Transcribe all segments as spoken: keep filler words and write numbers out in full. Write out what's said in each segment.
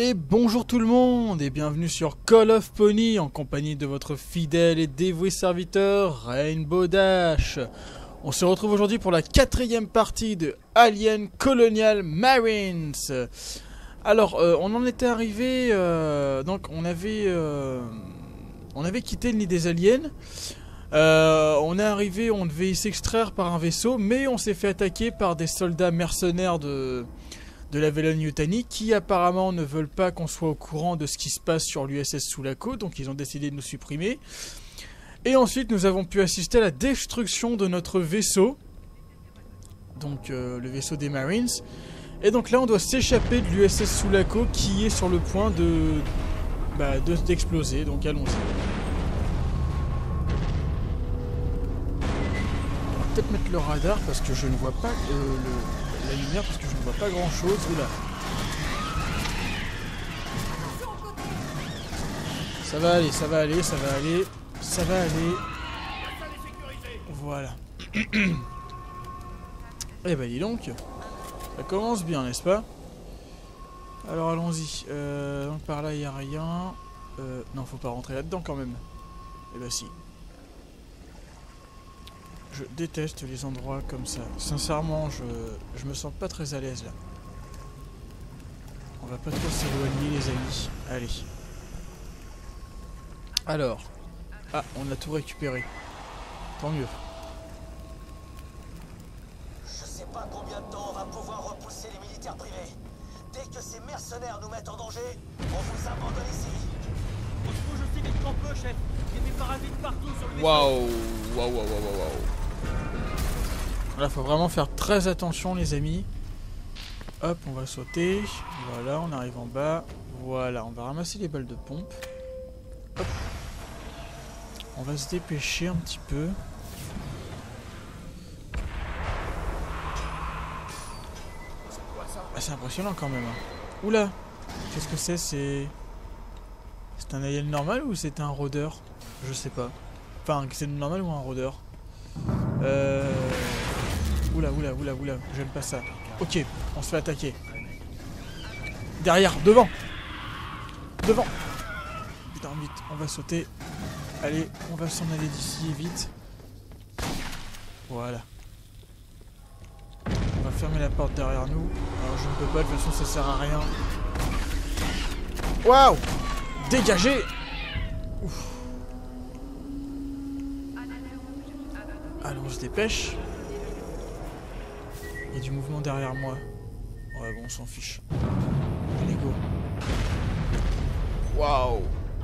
Et bonjour tout le monde et bienvenue sur Call of Pony en compagnie de votre fidèle et dévoué serviteur Rainbow Dash. On se retrouve aujourd'hui pour la quatrième partie de Alien Colonial Marines. Alors euh, on en était arrivé, euh, donc on avait, euh, on avait quitté le nid des aliens. Euh, on est arrivé, on devait s'extraire par un vaisseau, mais on s'est fait attaquer par des soldats mercenaires de... de la Weyland-Yutani qui apparemment ne veulent pas qu'on soit au courant de ce qui se passe sur l'U S S Sulaco, donc ils ont décidé de nous supprimer. Et ensuite nous avons pu assister à la destruction de notre vaisseau, donc euh, le vaisseau des Marines. Et donc là on doit s'échapper de l'U S S Sulaco qui est sur le point de bah, de d'exploser, donc allons-y. On va peut-être mettre le radar parce que je ne vois pas euh, le... la lumière parce que je ne vois pas grand chose. Oula. Ça va aller, ça va aller, ça va aller, ça va aller. Voilà. Eh ben dis donc, ça commence bien, n'est-ce pas? Alors allons-y. Euh, donc par là il n'y a rien. Euh, non, faut pas rentrer là-dedans quand même. Eh ben si. Je déteste les endroits comme ça. Sincèrement, je, je me sens pas très à l'aise là. On va pas trop s'éloigner les amis. Allez. Alors. Ah, on a tout récupéré. Tant mieux. Je sais pas combien de temps on va pouvoir repousser les militaires privés. Dès que ces mercenaires nous mettent en danger, on vous abandonne ici. On se bouge aussi vite qu'on peut, chef. Il y a des parasites partout sur le vaisseau. Waouh, waouh, waouh, waouh, waouh. Là, faut vraiment faire très attention, les amis. Hop, on va sauter. Voilà, on arrive en bas. Voilà, on va ramasser les balles de pompe. Hop. On va se dépêcher un petit peu. Ah, c'est impressionnant quand même. Oula, qu'est-ce que c'est? C'est... C'est un alien normal ou c'est un rôdeur? Je sais pas. Enfin, c'est normal ou un rôdeur? Euh... Oula, oula, oula, oula, j'aime pas ça. Ok, on se fait attaquer. Derrière, devant. Devant. Putain, vite, on va sauter. Allez, on va s'en aller d'ici, vite. Voilà. On va fermer la porte derrière nous. Alors je ne peux pas, de toute façon ça sert à rien. Waouh! Dégagez! Ouf. Allez, on se dépêche. Il y a du mouvement derrière moi. Ouais, bon, on s'en fiche. Allez, go. Waouh!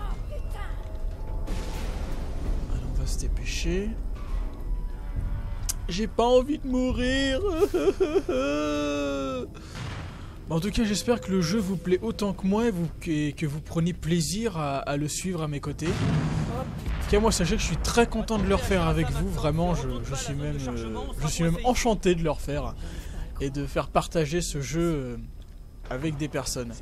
Allez, on va se dépêcher. J'ai pas envie de mourir. Bon, en tout cas, j'espère que le jeu vous plaît autant que moi et, vous, et que vous prenez plaisir à, à le suivre à mes côtés. En tout cas, moi, sachez que je suis très content de le refaire avec vous. Vraiment, je, je suis même, euh, je suis même enchanté de le refaire et de faire partager ce jeu euh, avec des personnes.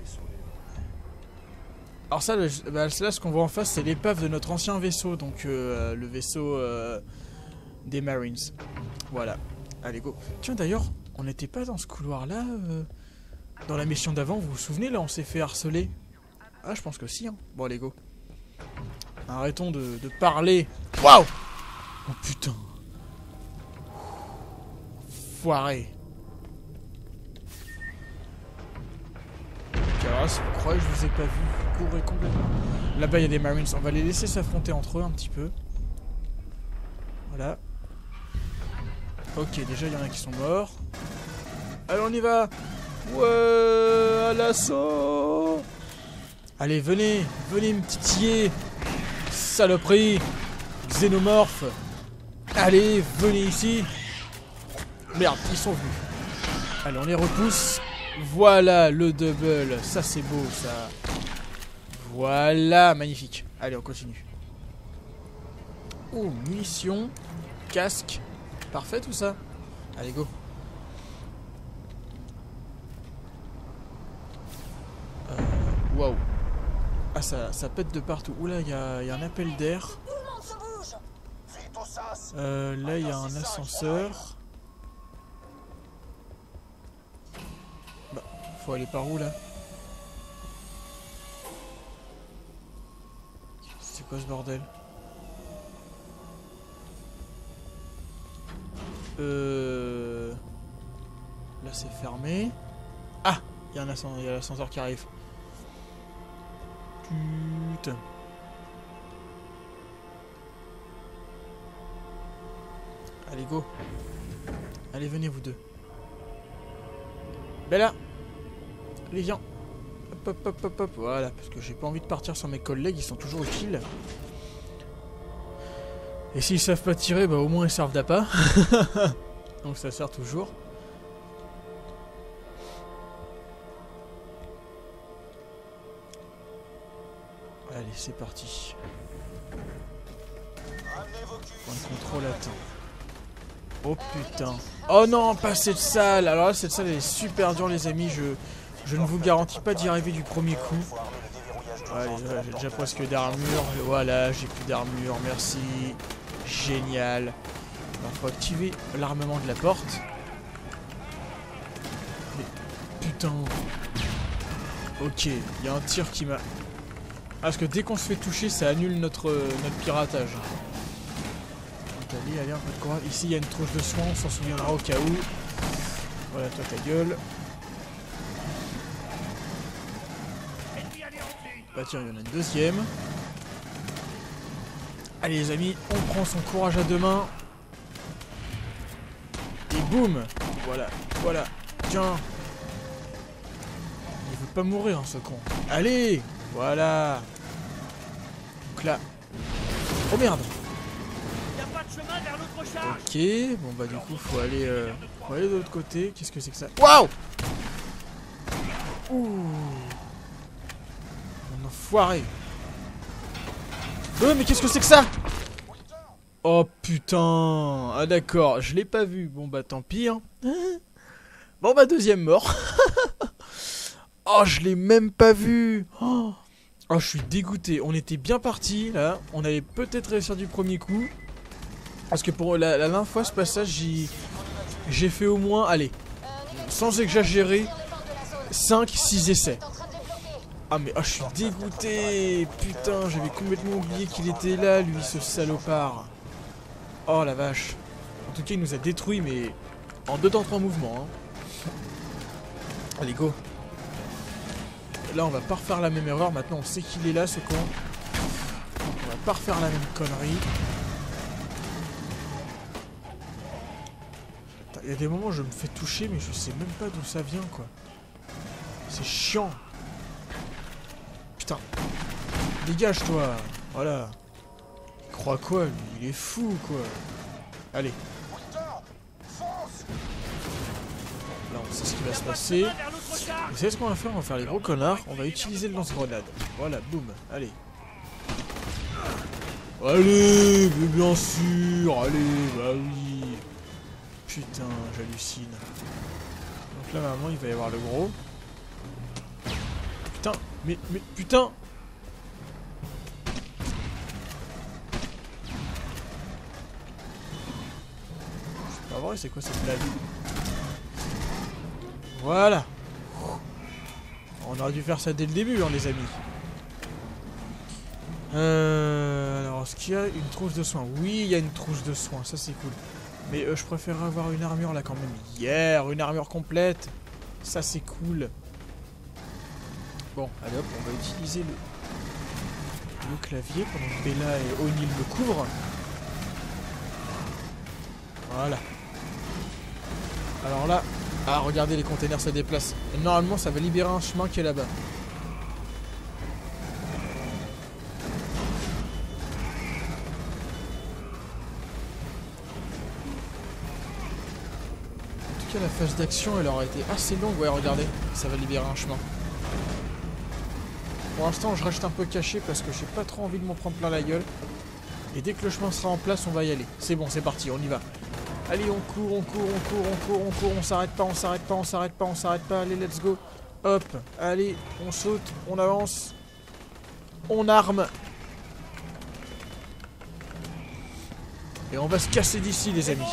Alors ça, le, bah, là, ce qu'on voit en face, c'est l'épave de notre ancien vaisseau, donc euh, le vaisseau euh, des Marines. Voilà. Allez, go. Tiens, d'ailleurs, on n'était pas dans ce couloir-là euh, dans la mission d'avant, vous vous souvenez, là, on s'est fait harceler. Ah, je pense que si, hein. Bon, allez, go. Arrêtons de, de parler. Waouh! Oh, putain. Foiré. Ok, alors là, si vous croyez que je vous ai pas vu, vous courez complètement. Là-bas, il y a des Marines. On va les laisser s'affronter entre eux un petit peu. Voilà. Ok, déjà, il y en a qui sont morts. Allez, on y va! Ouais, à l'assaut! Allez, venez, venez me titiller! Saloperie! Xénomorphe! Allez, venez ici! Merde, ils sont venus. Allez, on les repousse. Voilà le double. Ça, c'est beau, ça. Voilà, magnifique. Allez, on continue. Oh, munitions. Casque. Parfait, tout ça. Allez, go. Euh, Waouh. Ah, ça, ça pète de partout. Oula, il y a, y a un appel d'air. Euh, là, il y a un ascenseur. Bah, faut aller par où, là? quoi ce bordel? Euh... Là c'est fermé. Ah, il y a un ascenseur, il y a l'ascenseur qui arrive. Putain. Allez go. Allez venez vous deux. Bella. Allez viens. Hop hop hop hop hop. Voilà, parce que j'ai pas envie de partir sur mes collègues, ils sont toujours utiles. Et s'ils savent pas tirer, bah au moins ils servent d'appât. Donc ça sert toujours. Allez, c'est parti. Point de contrôle atteint. Oh putain. Oh non, pas cette salle. Alors là, cette salle elle est super dure les amis. Je, je ne vous garantis pas d'y arriver du premier coup. Allez, voilà, j'ai déjà presque d'armure. Voilà, j'ai plus d'armure. Merci. Génial. Alors, faut activer l'armement de la porte. Mais putain. Ok, il y a un tir qui m'a... Ah, parce que dès qu'on se fait toucher, ça annule notre, notre piratage. Donc, allez, allez, un peu de courage. Ici, il y a une trousse de soins, on s'en souviendra au cas où. Voilà, toi, ta gueule. Bah tiens, il y en a une deuxième. Allez les amis, on prend son courage à deux mains. Et boum. Voilà, voilà. Tiens. Il veut pas mourir hein, ce con. Allez. Voilà. Donc là. Oh merde. Y a pas de chemin vers l'autre charge. Ok, bon bah du coup faut aller, euh, faut aller de l'autre côté. Qu'est-ce que c'est que ça? Waouh. Ouh. Mon enfoiré. Euh, mais qu'est-ce que c'est que ça? Oh putain. Ah d'accord, je l'ai pas vu. Bon bah tant pis hein. Bon bah deuxième mort. Oh je l'ai même pas vu. Oh. Oh je suis dégoûté. On était bien parti là. On allait peut-être réussir du premier coup. Parce que pour la, la dernière fois ce passage j'ai fait au moins, allez, sans exagérer, cinq six essais. Ah mais oh, je suis dégoûté. Putain, j'avais complètement oublié qu'il était là, lui, ce salopard. Oh la vache. En tout cas, il nous a détruits, mais en deux temps trois mouvements. Hein. Allez, go. Là, on va pas refaire la même erreur. Maintenant, on sait qu'il est là, ce con. On va pas refaire la même connerie. Il y a des moments où je me fais toucher, mais je sais même pas d'où ça vient, quoi. C'est chiant. Putain. Dégage-toi. Voilà. Il croit quoi, lui? Il est fou, quoi. Allez. Là, on sait ce qui va se passer. Vous savez ce qu'on va faire? On va faire les gros connards. On va utiliser le lance-grenade. Voilà, boum. Allez. Allez, mais bien sûr. Allez, bah oui. Putain, j'hallucine. Donc là, normalement, il va y avoir le gros. Putain, mais, mais, putain. C'est pas vrai, c'est quoi cette blague? Voilà. On aurait dû faire ça dès le début, hein, les amis. Euh, alors, est-ce qu'il y a une trousse de soins? Oui, il y a une trousse de soins, ça c'est cool. Mais euh, je préférerais avoir une armure là quand même. Hier, yeah, une armure complète. Ça c'est cool. Bon, allez hop, on va utiliser le, le clavier pendant que Bella et O'Neill me couvrent. Voilà. Alors là, ah regardez les containers se déplacent. Et normalement ça va libérer un chemin qui est là-bas. En tout cas la phase d'action elle aurait été assez longue. Ouais regardez, ça va libérer un chemin. Pour l'instant je reste un peu caché parce que j'ai pas trop envie de m'en prendre plein la gueule. Et dès que le chemin sera en place on va y aller. C'est bon, c'est parti, on y va. Allez, on court, on court, on court, on court, on court, on s'arrête pas, on s'arrête pas, on s'arrête pas, on s'arrête pas, allez, let's go. Hop, allez, on saute, on avance, on arme. Et on va se casser d'ici, les amis.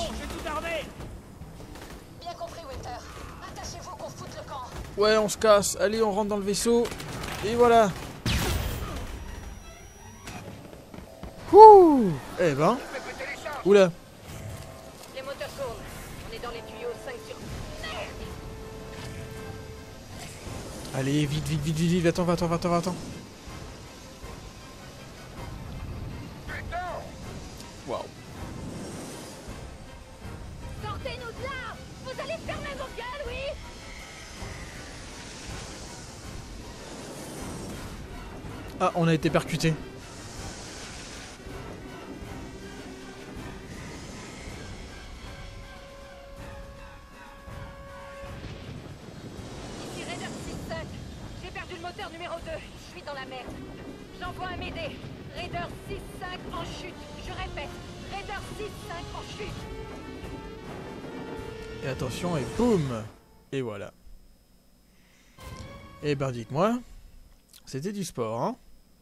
Bien compris, Winter. Attachez-vous qu'on foute le camp. Ouais, on se casse, allez, on rentre dans le vaisseau. Et voilà. Ouh. Eh ben. Oula. Les moteurs tournent. On est dans les tuyaux cinq sur... Merde. Allez, vite, vite, vite, vite, vite. Attends, attends, attends, attends. Waouh. Sortez-nous de là. Vous allez fermer vos gueules, oui. Ah, on a été percuté. Ici Raider six sept. J'ai perdu le moteur numéro deux. Je suis dans la merde. J'envoie un m'aider. Raider six cinq en chute. Je répète. Raider six cinq en chute. Et attention, et boum. Et voilà. Et ben dites-moi, c'était du sport, hein.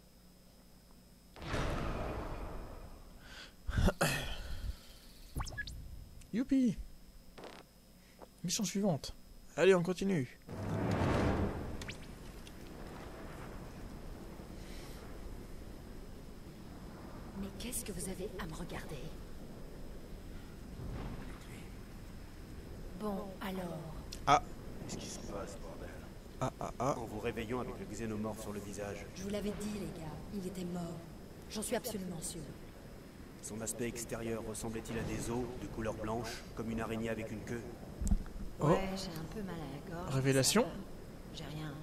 Youpi. Mission suivante. Allez, on continue. Mais qu'est-ce que vous avez à me regarder? Bon, alors... Ah. Qu'est-ce qui se passe, bordel? Ah, ah, ah. En vous réveillant avec le xénomorphe sur le visage, Je vous l'avais dit, les gars, il était mort. J'en suis absolument sûr. son aspect extérieur ressemblait-il à des os de couleur blanche, comme une araignée avec une queue? Oh. Ouais, j'ai un peu mal à la gorge. Révélation. ça va. J'ai rien.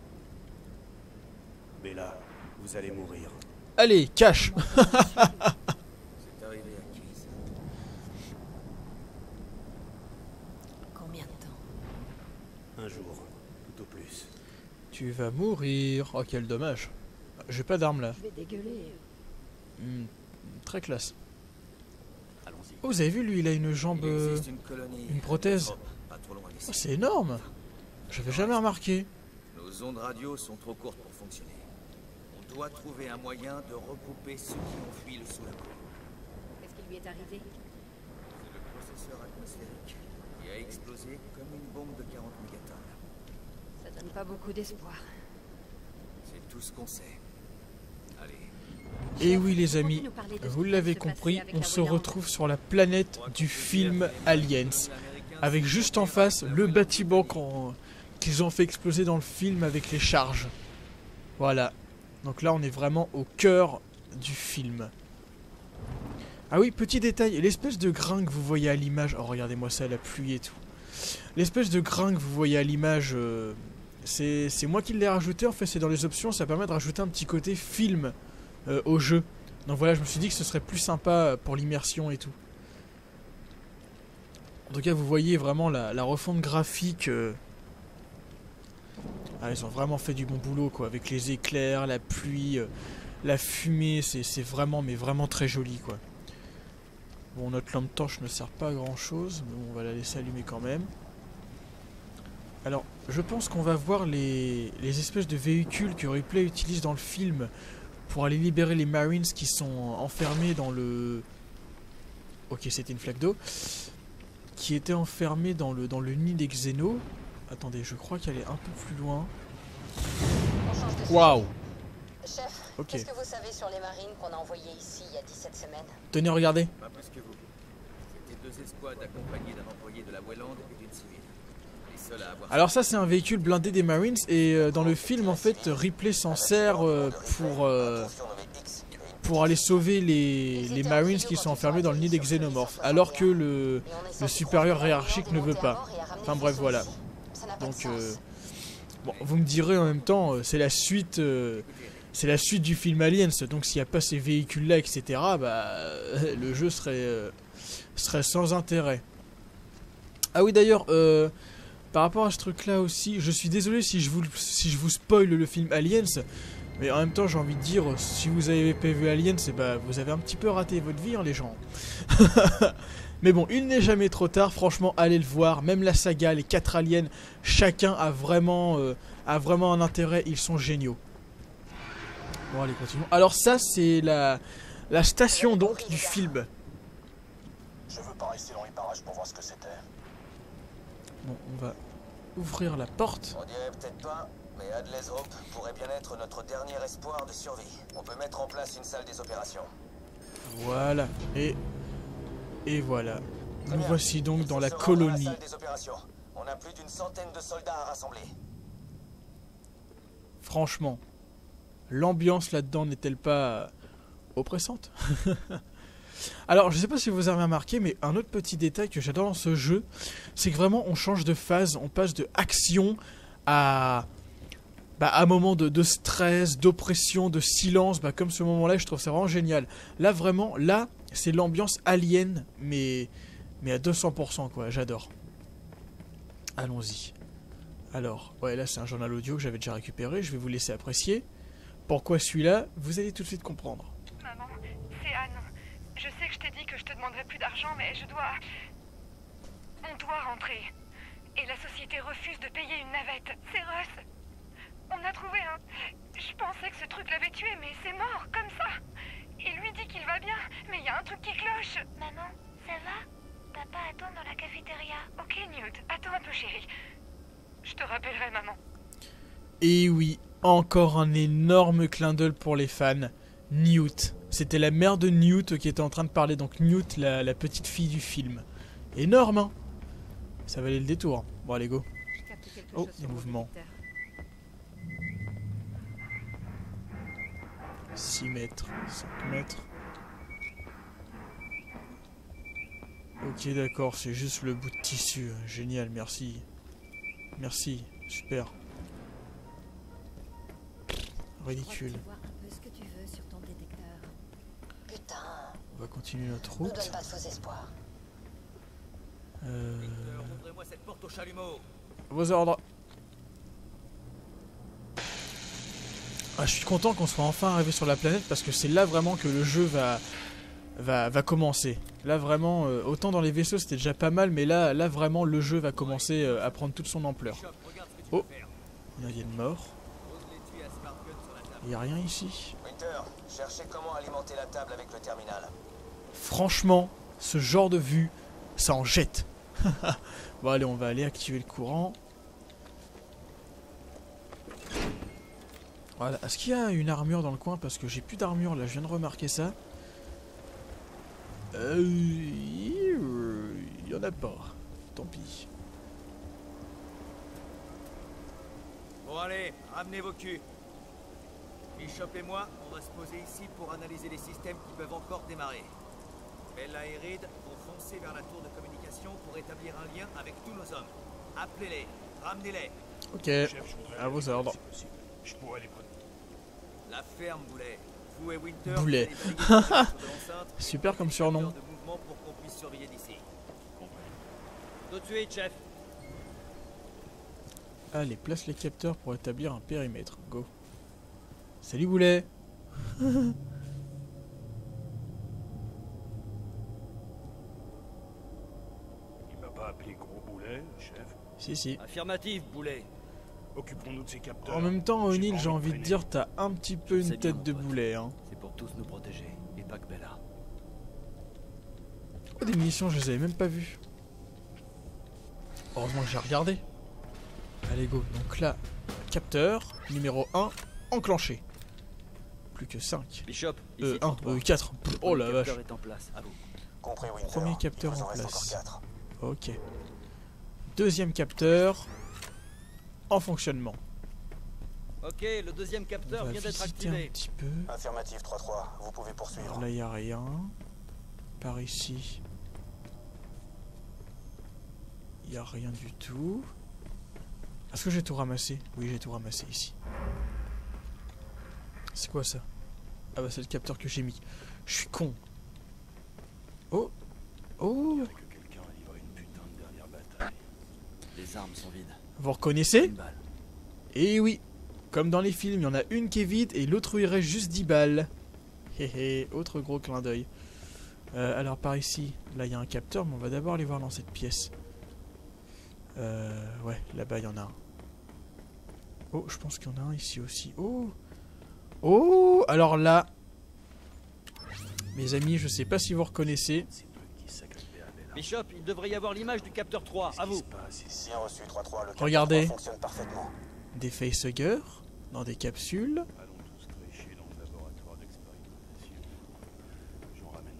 Bella, vous allez mourir. Allez, cache. C'est arrivé à qui ça? Combien de temps? Un jour, tout au plus. Tu vas mourir. Oh, quel dommage. J'ai pas d'arme là. Je vais dégueuler. Hmm, très classe. Allons-y. Oh, vous avez vu, lui, il a une jambe... Il euh, existe une colonie. une prothèse. Trop, pas trop loin d'ici. Oh, c'est énorme. J'avais jamais remarqué. Nos ondes radio sont trop courtes pour fonctionner. On doit trouver un moyen de regrouper ceux qui ont fui le Sulaco. Qu'est-ce qui lui est arrivé? C'est le processeur atmosphérique qui a explosé comme une bombe de quarante mégatonnes. Ça donne pas beaucoup d'espoir. C'est tout ce qu'on sait. Allez. Et oui, les amis, vous l'avez compris, on se retrouve sur la planète du film Aliens. Avec juste en face le bâtiment qu'on- qu'ils ont fait exploser dans le film avec les charges. Voilà. Donc là, on est vraiment au cœur du film. Ah oui, petit détail, l'espèce de grain que vous voyez à l'image... Oh, regardez-moi ça, la pluie et tout. L'espèce de grain que vous voyez à l'image, euh, c'est c'est moi qui l'ai rajouté. En fait, c'est dans les options, ça permet de rajouter un petit côté film euh, au jeu. Donc voilà, je me suis dit que ce serait plus sympa pour l'immersion et tout. En tout cas, vous voyez vraiment la, la refonte graphique... Euh, Ah, ils ont vraiment fait du bon boulot, quoi, avec les éclairs, la pluie, euh, la fumée, c'est c'est vraiment, mais vraiment très joli, quoi. Bon, notre lampe torche ne sert pas à grand chose, mais on va la laisser allumer quand même. Alors, je pense qu'on va voir les, les espèces de véhicules que Ripley utilise dans le film pour aller libérer les Marines qui sont enfermés dans le... Ok, c'était une flaque d'eau. Qui étaient enfermés dans le, dans le nid des Xénos. Attendez, je crois qu'elle est un peu plus loin. On change de sujet. Waouh! Chef, Ok. qu'est-ce que vous savez sur les marines qu'on a envoyés ici il y a dix-sept semaines? Tenez, regardez. Pas plus que vous. C'était deux escouades accompagnées d'un employé de la Welland et d'une civile. Les seuls à avoir... Alors ça, c'est un véhicule blindé des Marines. Et euh, dans le film, en fait, Ripley s'en sert euh, pour, euh, pour aller sauver les, les Marines qui sont enfermés dans le nid des xénomorphes. Alors que le, le supérieur hiérarchique ne veut pas. Enfin bref, voilà. Donc, euh, bon, vous me direz en même temps, euh, c'est la suite, euh, c'est la suite du film Aliens. Donc, s'il n'y a pas ces véhicules-là, et cetera, bah, euh, le jeu serait, euh, serait sans intérêt. Ah oui, d'ailleurs, euh, par rapport à ce truc-là aussi, je suis désolé si je vous, si je vous spoil le film Aliens, mais en même temps, j'ai envie de dire, si vous avez pas vu Aliens, eh bah, vous avez un petit peu raté votre vie, hein, les gens. Mais bon, il n'est jamais trop tard, franchement, allez le voir. Même la saga, les quatre aliens, chacun a vraiment, euh, a vraiment un intérêt, ils sont géniaux. Bon, allez, continuons. Alors ça, c'est la, la station, donc, du film. Je veux pas rester dans les parages pour voir ce que c'était. Bon, on va ouvrir la porte. On dirait peut-être pas, mais Adlez Hope pourrait bien être notre dernier espoir de survie. On peut mettre en place une salle des opérations. Voilà. Et... Et voilà. Très Nous bien. voici donc Il dans faut la se rendre à colonie. salle des opérations. On a plus d'une centaine de soldats à rassembler. Franchement, l'ambiance là-dedans n'est-elle pas oppressante? Alors, je sais pas si vous avez remarqué, mais un autre petit détail que j'adore dans ce jeu, c'est que vraiment on change de phase, on passe de action à... Bah, à un moment de, de stress, d'oppression, de silence, bah, comme ce moment-là, je trouve ça vraiment génial. Là, vraiment, là, c'est l'ambiance Alien, mais, mais à deux cents pour cent, quoi, j'adore. Allons-y. Alors, ouais, là, c'est un journal audio que j'avais déjà récupéré, je vais vous laisser apprécier. Pourquoi celui-là, vous allez tout de suite comprendre. Maman, c'est Anne. Je sais que je t'ai dit que je te demanderai plus d'argent, mais je dois... On doit rentrer. Et la société refuse de payer une navette. C'est Russ. On a trouvé un... Je pensais que ce truc l'avait tué, mais c'est mort, comme ça. Il lui dit qu'il va bien, mais il y a un truc qui cloche. Maman, ça va? Papa attend dans la cafétéria. Ok, Newt, attends un peu, chérie. Je te rappellerai, maman. Et oui, encore un énorme clin d'œil pour les fans. Newt. C'était la mère de Newt qui était en train de parler, donc Newt, la, la petite fille du film. Énorme, hein? Ça valait le détour. Bon, allez, go. Oh, des mouvements. six mètres, cinq mètres. Ok, d'accord, c'est juste le bout de tissu. Génial, merci. Merci, super. Ridicule. Voir un peu ce que tu veux sur ton détecteur. Putain, On va continuer notre nous route. donne pas de faux espoirs. Euh... Ouvrez-moi cette porte au chalumeau. Vos ordres. Ah, je suis content qu'on soit enfin arrivé sur la planète parce que c'est là vraiment que le jeu va, va, va commencer. Là vraiment, euh, autant dans les vaisseaux c'était déjà pas mal, mais là, là vraiment le jeu va commencer euh, à prendre toute son ampleur. Oh, on a une mort. Il n'y a rien ici. Winter, cherchez comment alimenter la table avec le terminal. Franchement, ce genre de vue, ça en jette. Bon allez, on va aller activer le courant. Voilà. Est-ce qu'il y a une armure dans le coin? Parce que j'ai plus d'armure là, je viens de remarquer ça. Euh, il y en a pas. Tant pis. Bon allez, ramenez vos culs. Bishop et moi, on va se poser ici pour analyser les systèmes qui peuvent encore démarrer. Bella et Reed vont foncer vers la tour de communication pour établir un lien avec tous nos hommes. Appelez-les, ramenez-les. Ok, à vos ordres. Je pourrais les prendre. La ferme, Boulet. Vous et Winter, Boulet. vous allez briguer sur l'enceinte et Super comme des surnom. capteurs de mouvement pour qu'on puisse surveiller d'ici. Tout de suite, chef. Allez, place les capteurs pour établir un périmètre. Go. Salut Boulet. Il m'a pas appelé gros boulet, chef. Si, si. Affirmatif, Boulet. Occupons-nous de ces capteurs. En même temps, J'ai O'Neill, pas j'ai envie de traîner. dire, t'as un petit peu Je sais une bien, tête de mon pote. boulet, hein. C'est pour tous nous protéger, et pas que Bella. Oh, des munitions, je les avais même pas vues. Heureusement que j'ai regardé. Allez, go. Donc là, capteur numéro un, enclenché. Plus que cinq. Bishop, Euh, un, euh, quatre. Oh la vache. est en place. À vous. Compris, Winter. Premier capteur Il vous en reste place. encore quatre. Ok. Deuxième capteur en fonctionnement. Ok, le deuxième On capteur va vient d'être visiter un activé. petit peu. Affirmatif trois trois, vous pouvez poursuivre. Alors là, il n'y a rien. Par ici, il n'y a rien du tout. Est-ce que j'ai tout ramassé? Oui, j'ai tout ramassé ici. C'est quoi ça? Ah bah c'est le capteur que j'ai mis. Je suis con. Oh. Oh. Que quelqu'un a livré une putain de dernière bataille. Les armes sont vides. Vous reconnaissez? Une balle. Eh oui. Comme dans les films, il y en a une qui est vide et l'autre où il reste juste dix balles. Hé hé, autre gros clin d'œil. Euh, alors par ici, là il y a un capteur, mais on va d'abord aller voir dans cette pièce. Euh, ouais, là-bas il y en a un. Oh, je pense qu'il y en a un ici aussi. Oh. Oh, alors là, mes amis, je sais pas si vous reconnaissez. C'est eux qui s'agripaient à Bella. Bishop, il devrait y avoir l'image du capteur trois. À Qu'est-ce qui vous. se passe ici? Bien reçu trois trois, le capteur Regardez. trois fonctionne parfaitement. Des facehuggers dans des capsules. Allons tous tricher dans le laboratoire d'expérimentation. J'en ramène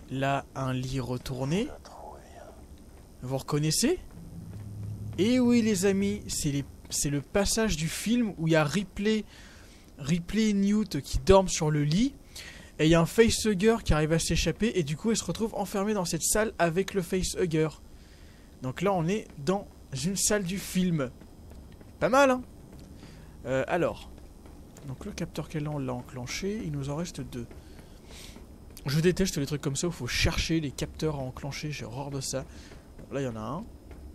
là un lit retourné. Vous reconnaissez? Et oui les amis, c'est les, c'est le passage du film où il y a Ripley, Ripley et Newt qui dorment sur le lit. Et il y a un facehugger qui arrive à s'échapper et du coup il se retrouve enfermé dans cette salle avec le facehugger. Donc là on est dans une salle du film. Pas mal hein. euh, Alors, donc le capteur qu'elle a on l'a enclenché, il nous en reste deux. Je déteste les trucs comme ça où il faut chercher les capteurs à enclencher, j'ai horreur de ça. Bon, là il y en a un.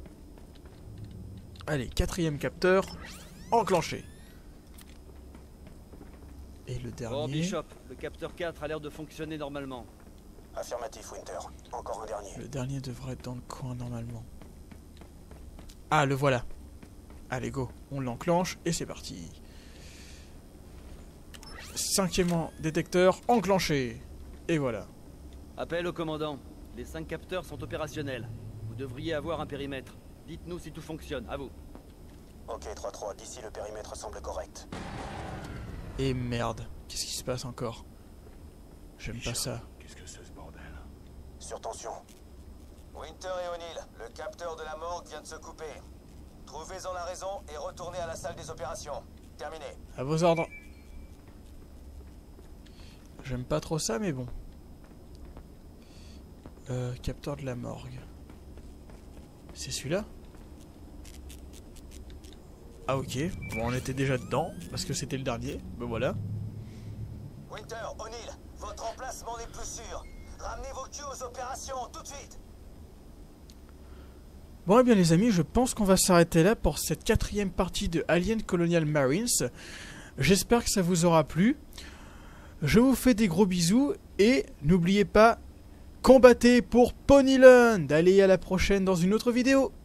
Allez, quatrième capteur, enclenché. Et le dernier... Bon, Bishop, le capteur quatre a l'air de fonctionner normalement. Affirmatif, Winter. Encore un dernier. Le dernier devrait être dans le coin normalement. Ah, le voilà. Allez, go. On l'enclenche et c'est parti. Cinquième détecteur enclenché. Et voilà. Appel au commandant. Les cinq capteurs sont opérationnels. Vous devriez avoir un périmètre. Dites-nous si tout fonctionne. À vous. Ok, trois trois. D'ici, le périmètre semble correct. Et merde. Qu'est-ce qui se passe encore? J'aime pas ça. Qu'est-ce que c'est ce bordel? Sur tension. Winter et O'Neill, le capteur de la morgue vient de se couper. Trouvez-en la raison et retournez à la salle des opérations. Terminé. À vos ordres. J'aime pas trop ça, mais bon. Euh, capteur de la morgue. C'est celui-là? Ah ok, bon on était déjà dedans, parce que c'était le dernier, ben voilà. Winter, O'Neill, votre emplacement n'est plus sûr. Ramenez vos culs aux opérations, tout de suite. Bon et bien les amis, je pense qu'on va s'arrêter là pour cette quatrième partie de Alien Colonial Marines. J'espère que ça vous aura plu. Je vous fais des gros bisous, et n'oubliez pas, combattez pour Ponyland. Allez, à la prochaine dans une autre vidéo.